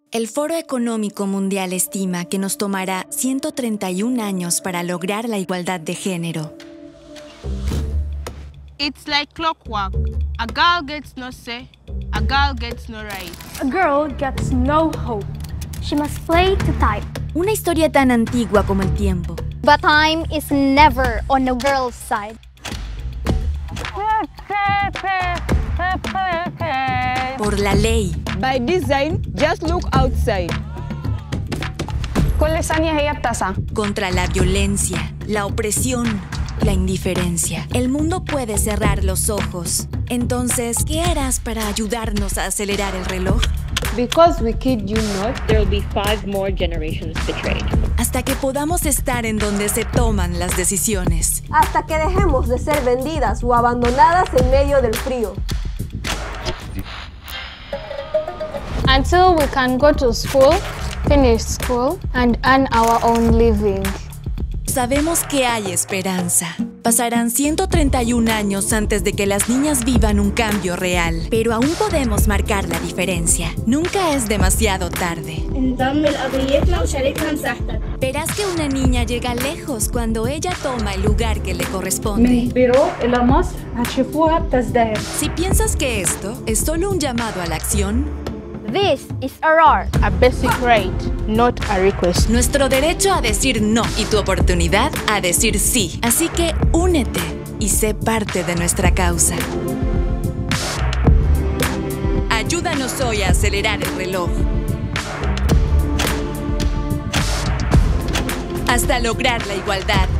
El Foro Económico Mundial estima que nos tomará 131 años para lograr la igualdad de género. It's like clockwork. A girl gets no say, a girl gets no right. A girl gets no hope. She must play to type. Una historia tan antigua como el tiempo. But time is never on the girl's side. Por la ley. By design, just look outside. Contra la violencia, la opresión, la indiferencia. El mundo puede cerrar los ojos. Entonces, ¿qué harás para ayudarnos a acelerar el reloj? Because we kid you not, there will be 5 more generations betrayed. Hasta que podamos estar en donde se toman las decisiones. Hasta que dejemos de ser vendidas o abandonadas en medio del frío. Until we can go to school, finish school, and earn our own living. Sabemos que hay esperanza. Pasarán 131 años antes de que las niñas vivan un cambio real, pero aún podemos marcar la diferencia. Nunca es demasiado tarde. Verás que una niña llega lejos cuando ella toma el lugar que le corresponde. Si piensas que esto es solo un llamado a la acción, This is a roar. A basic right, not a request. Nuestro derecho a decir no y tu oportunidad a decir sí. Así que únete y sé parte de nuestra causa. Ayúdanos hoy a acelerar el reloj. Hasta lograr la igualdad.